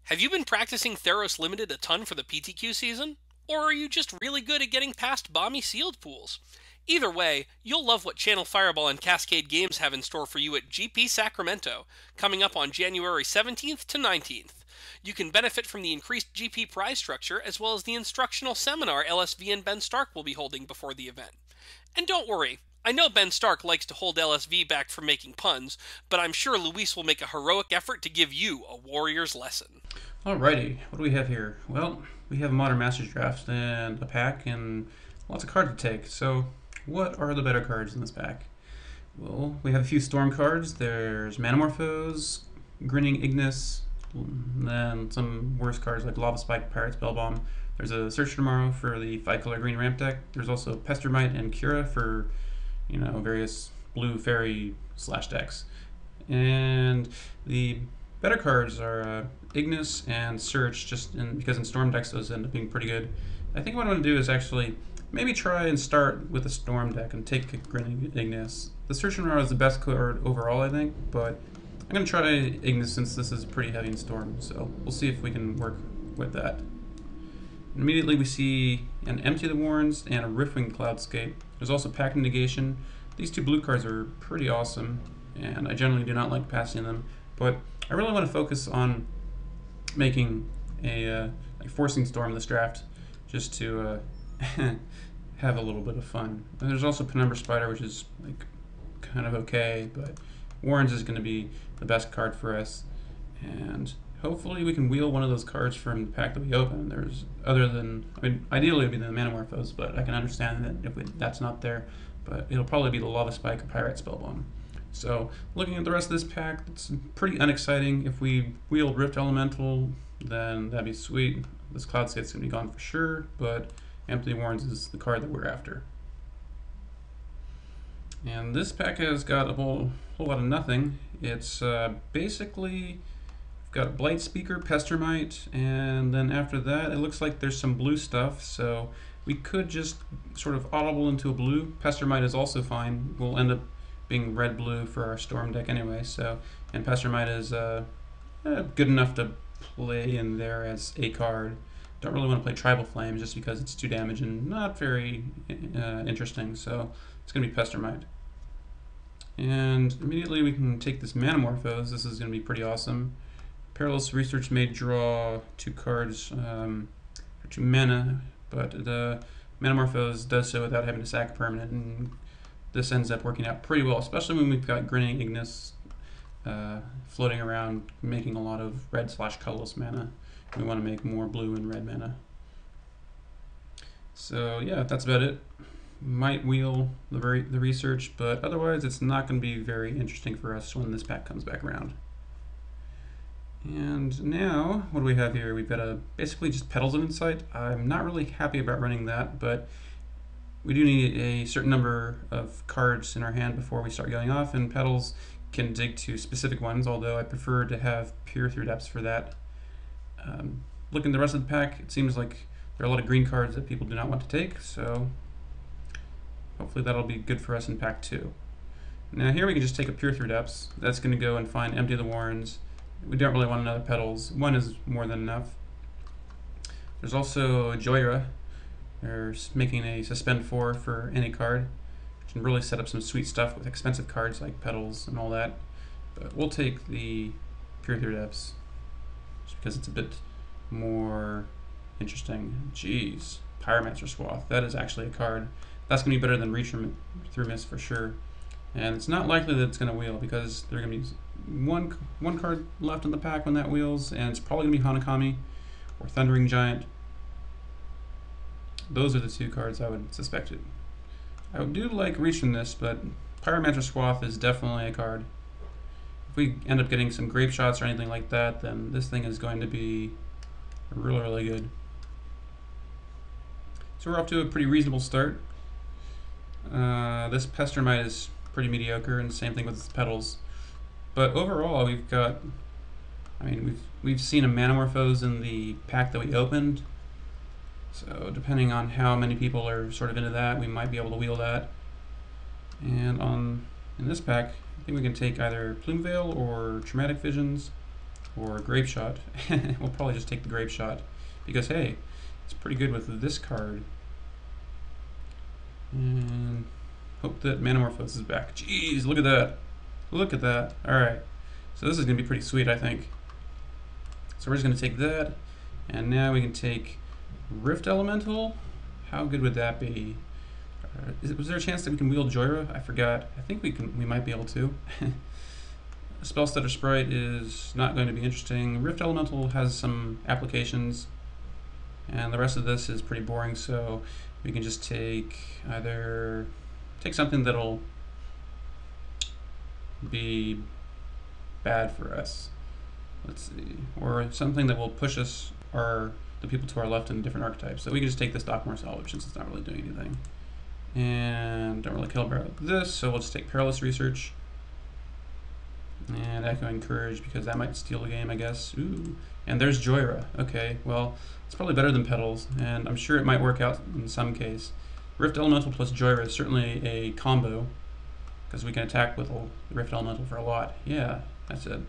Have you been practicing Theros Limited a ton for the PTQ season? Or are you just really good at getting past balmy sealed pools? Either way, you'll love what Channel Fireball and Cascade Games have in store for you at GP Sacramento, coming up on January 17th to 19th. You can benefit from the increased GP prize structure as well as the instructional seminar LSV and Ben Stark will be holding before the event. And don't worry, I know Ben Stark likes to hold LSV back from making puns, but I'm sure Luis will make a heroic effort to give you a warrior's lesson. Alrighty, what do we have here? Well, we have a Modern Masters draft and a pack and lots of cards to take. So, what are the better cards in this pack? Well, we have a few Storm cards. There's Manamorphose, Grinning Ignis, then some worse cards like Lava Spike, Pirate Spellbomb. There's a Search Tomorrow for the 5-color green ramp deck. There's also Pestermite and Cura for, various blue fairy slash decks. And the better cards are Ignis and Search, because in Storm decks those end up being pretty good. I think what I'm going to do is actually maybe try and start with a Storm deck and take Grinning Ignis. The Search and Tomorrow is the best card overall, I think, but I'm going to try Ignis since this is pretty heavy in Storm, so we'll see if we can work with that. Immediately we see an Empty the Warrens and a Riftwing Cloudscape. There's also Pact Negation. These two blue cards are pretty awesome, and I generally do not like passing them, but I really want to focus on making a forcing Storm this draft, just to have a little bit of fun. And there's also Penumbra Spider, which is kind of okay, but Warrens is going to be the best card for us, and hopefully we can wheel one of those cards from the pack that we open. Ideally it would be the Manamorphose, but I can understand that if that's not there, but it'll probably be the Lava Spike or Pirate Spellbomb. So, looking at the rest of this pack, it's pretty unexciting. If we wheeled Rift Elemental, then that'd be sweet. This Cloudscape's going to be gone for sure, but Empty Warrens is the card that we're after. And this pack has got a whole lot of nothing. It's basically got Blight Speaker, Pestermite, and then after that it looks like there's some blue stuff, so we could just sort of audible into a blue. Pestermite is also fine. We'll end up being red-blue for our Storm deck anyway, and Pestermite is good enough to play in there as a card. Don't really want to play Tribal Flames just because it's 2 damage and not very interesting, so it's going to be Pestermite. And immediately we can take this Manamorphose. This is going to be pretty awesome. Perilous Research may draw 2 cards for 2 mana, but the Manamorphose does so without having to sack a permanent, and this ends up working out pretty well, especially when we've got Grinning Ignis floating around, making a lot of red/colorless mana. We want to make more blue and red mana. So yeah, that's about it. Might wheel the research, but otherwise it's not going to be very interesting for us when this pack comes back around. And now, what do we have here? We've got basically just Petals of Insight. I'm not really happy about running that, but we do need a certain number of cards in our hand before we start going off, and Petals can dig to specific ones, although I prefer to have Peer Through Depths for that. Looking at the rest of the pack, it seems like there are a lot of green cards that people do not want to take, so hopefully that'll be good for us in pack 2. Now here we can just take a Peer Through Depths. That's going to go and find Empty the Warrens. We don't really want another Petals. 1 is more than enough. There's also Joyra. There's making a Suspend 4 for any card. Which can really set up some sweet stuff with expensive cards like Petals and all that. But we'll take the Peer Through Depths just because it's a bit more interesting. Jeez. Pyromancer Swath. That is actually a card. That's going to be better than Reach Through Mist for sure. And it's not likely that it's going to wheel because there's going to be one card left in the pack when that wheels, and it's probably going to be Hanakami or Thundering Giant. Those are the 2 cards I would suspect it. I do like Reach from this, but Pyromancer Swath is definitely a card. If we end up getting some Grape Shots or anything like that, then this thing is going to be really, really good. So we're off to a pretty reasonable start. This Pestermite is pretty mediocre, and the same thing with its Petals. But overall, we've got, we've seen a Manamorphose in the pack that we opened. So depending on how many people are sort of into that, we might be able to wheel that. And in this pack, I think we can take either Plume Veil or Traumatic Visions. for Grape Shot. We'll probably just take the Grape Shot because, hey, it's pretty good with this card. And hope that Manamorphose is back. Jeez, look at that. Look at that. Alright. So this is going to be pretty sweet, I think. So we're just going to take that. And now we can take Rift Elemental. How good would that be? Was there a chance that we can wield Joyra? I forgot. I think we might be able to. Spell Stutter Sprite is not going to be interesting. Rift Elemental has some applications, and the rest of this is pretty boring, so we can just take something that'll be bad for us. Let's see. Or something that will push us, the people to our left in different archetypes. So we can just take this Dockmore Salvage since it's not really doing anything. And don't really care about this, so we'll just take Perilous Research. And Echoing Courage, because that might steal the game, I guess. Ooh. And there's Joyra. Okay, well, it's probably better than Petals, and I'm sure it might work out in some case. Rift Elemental plus Joyra is certainly a combo, because we can attack with the Rift Elemental for a lot. Yeah, that's it.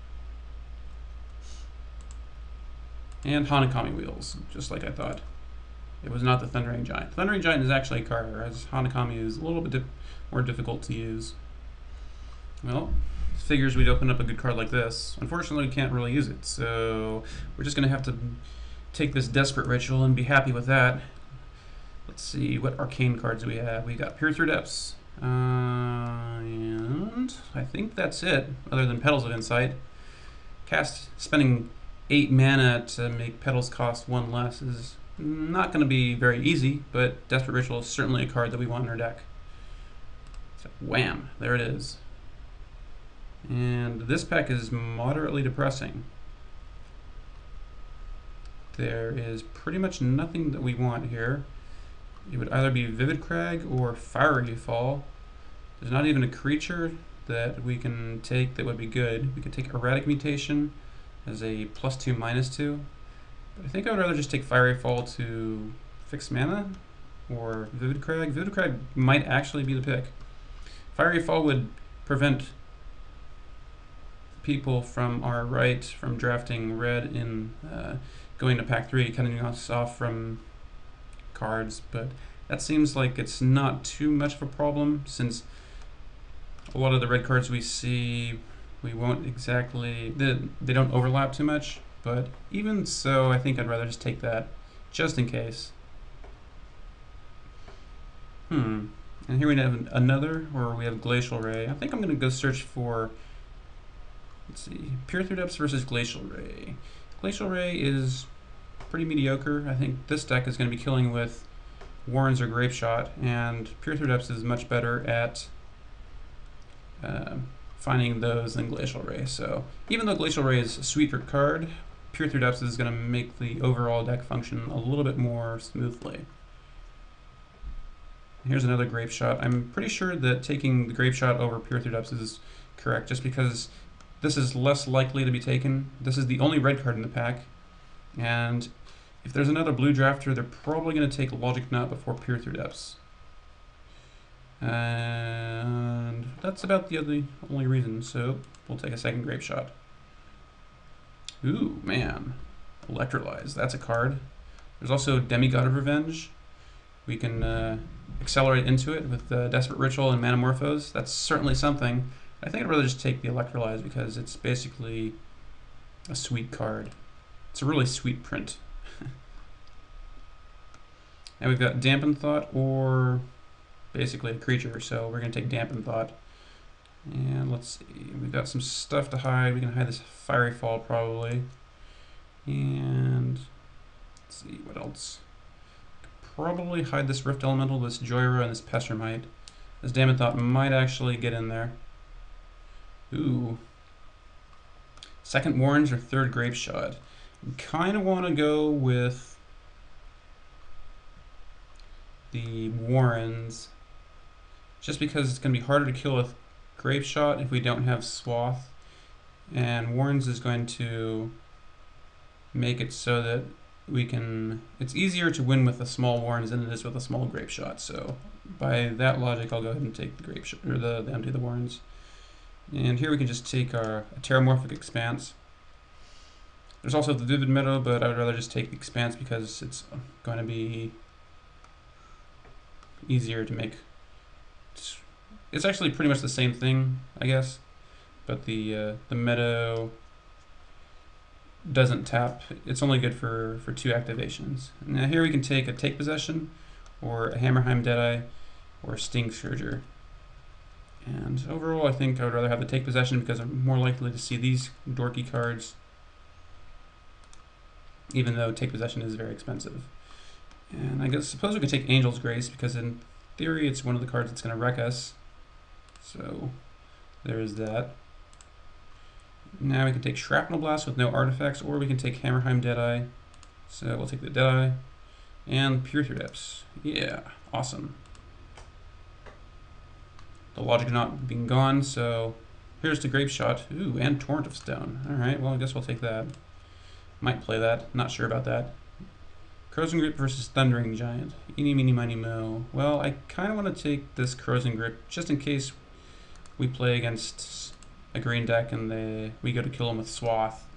And Hanakami Wheels, just like I thought. It was not the Thundering Giant. Thundering Giant is actually a card, whereas Hanakami is a little bit more difficult to use. Well, figures we'd open up a good card like this. Unfortunately, we can't really use it, so we're just going to have to take this Desperate Ritual and be happy with that. Let's see, what arcane cards do we have? We got Peer Through Depths, and I think that's it, other than Petals of Insight. Spending 8 mana to make Petals cost 1 less is not going to be very easy, but Desperate Ritual is certainly a card that we want in our deck. So, wham, there it is. And this pack is moderately depressing. There is pretty much nothing that we want here. It would either be Vivid Crag or Fiery Fall. There's not even a creature that we can take that would be good. We could take Erratic Mutation as a +2/-2. But I think I would rather just take Fiery Fall to fix mana, or Vivid Crag. Vivid Crag might actually be the pick. Fiery Fall would prevent people from our right from drafting red in going to pack 3, cutting us off from cards, but that seems like it's not too much of a problem, since a lot of the red cards we see, we won't exactly, they don't overlap too much, but even so, I think I'd rather just take that, just in case. And here we have another, or we have Glacial Ray. I think I'm going to go search for, let's see, Peer Through Depths versus Glacial Ray. Glacial Ray is pretty mediocre. I think this deck is going to be killing with Warrens or Grape Shot, and Peer Through Depths is much better at finding those than Glacial Ray. So even though Glacial Ray is a sweeter card, Peer Through Depths is going to make the overall deck function a little bit more smoothly. Here's another Grape Shot. I'm pretty sure that taking the Grape Shot over Peer Through Depths is correct, just because this is less likely to be taken. This is the only red card in the pack, and if there's another blue drafter, they're probably going to take Logic Nut before Peer Through Depths. And that's about the only reason, so we'll take a second Grape Shot. Ooh, man. Electrolyze, that's a card. There's also Demigod of Revenge. We can accelerate into it with Desperate Ritual and Manamorphose. That's certainly something. I think I'd rather just take the Electrolyze because it's basically a sweet card. It's a really sweet print. And we've got Dampen Thought or basically a creature, so we're going to take Dampen Thought. And let's see, we've got some stuff to hide. We can hide this Fiery Fall probably. And let's see, what else? Probably hide this Rift Elemental, this Joyra, and this Pestermite. This Dampen Thought might actually get in there. Ooh. Second Warrens or third Grape Shot? Kind of want to go with the Warrens, just because it's going to be harder to kill with Grape Shot if we don't have Swath, and Warrens is going to make it so that we can, it's easier to win with the small Warrens than it is with a small Grape Shot, so by that logic I'll go ahead and take the Grape Shot, or the empty the Warrens. And here we can just take our Terramorphic Expanse. There's also the Vivid Meadow, but I would rather just take the Expanse because it's going to be easier to make. It's actually pretty much the same thing, I guess, but the Meadow doesn't tap. It's only good for 2 activations. Now here we can take a Take Possession, or a Hammerheim Deadeye, or a Sting Scourger. And overall, I think I would rather have the Take Possession because I'm more likely to see these dorky cards, even though Take Possession is very expensive. And I suppose we could take Angel's Grace because in theory it's one of the cards that's going to wreck us. So there's that. Now we can take Shrapnel Blast with no artifacts, or we can take Hammerheim Deadeye. So we'll take the Deadeye. And Pure Threads. Yeah, awesome. The Logic being gone, so here's the Grape Shot. Ooh, and Torrent of Stone. Alright, well I guess we'll take that. Might play that, not sure about that. Corrosion Grip versus Thundering Giant. Eeny, meeny, miny, mo. Well, I kind of want to take this Corrosion Grip just in case we play against a green deck and we go to kill them with Swath.